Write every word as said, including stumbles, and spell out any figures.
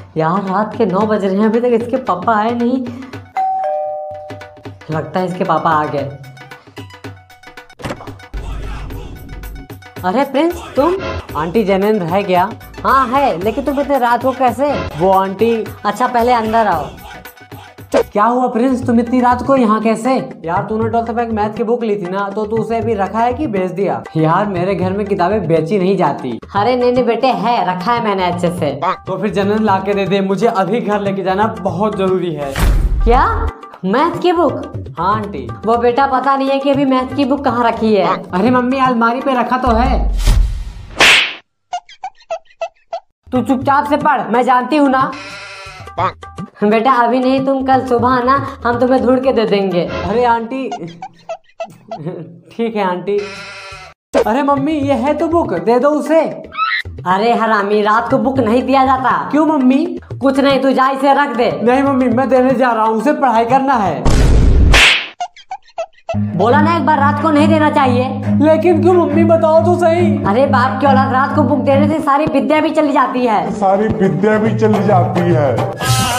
यार रात के नौ बज रहे हैं, अभी तक इसके पापा आए नहीं। लगता है इसके पापा आ गए। अरे प्रिंस तुम? आंटी जैनेन्द्र है क्या? हाँ है, लेकिन तुम इतने रात को कैसे? वो आंटी। अच्छा पहले अंदर आओ। क्या हुआ प्रिंस, तुम इतनी रात को यहाँ कैसे? यार तूने ट्वेल्थ में मैथ की बुक ली थी ना, तो तू उसे अभी रखा है कि बेच दिया? यार मेरे घर में किताबें बेची नहीं जाती। अरे नहीं नहीं बेटे, है रखा है मैंने अच्छे से। तो फिर जैनेन्द्र ला के दे दे, मुझे अभी घर लेके जाना बहुत जरूरी है। क्या मैथ की बुक? हाँ आंटी। वो बेटा पता नहीं है कि अभी मैथ की बुक कहाँ रखी है। अरे मम्मी अलमारी पे रखा तो है। तू चुपचाप से पढ़, मैं जानती हूँ ना। बेटा अभी नहीं, तुम कल सुबह आना, हम तुम्हें ढूंढ के दे देंगे। अरे आंटी ठीक है आंटी। अरे मम्मी ये है तो बुक, दे दो उसे। अरे हरामी, रात को बुक नहीं दिया जाता। क्यों मम्मी? कुछ नहीं, तू जा इसे रख दे। नहीं मम्मी मैं देने जा रहा हूँ, उसे पढ़ाई करना है। बोला ना एक बार, रात को नहीं देना चाहिए। लेकिन क्यों मम्मी, बताओ तो सही। अरे बाप की औलाद, रात को बुक देने से सारी विद्या भी चली जाती है। सारी विद्या भी चली जाती है।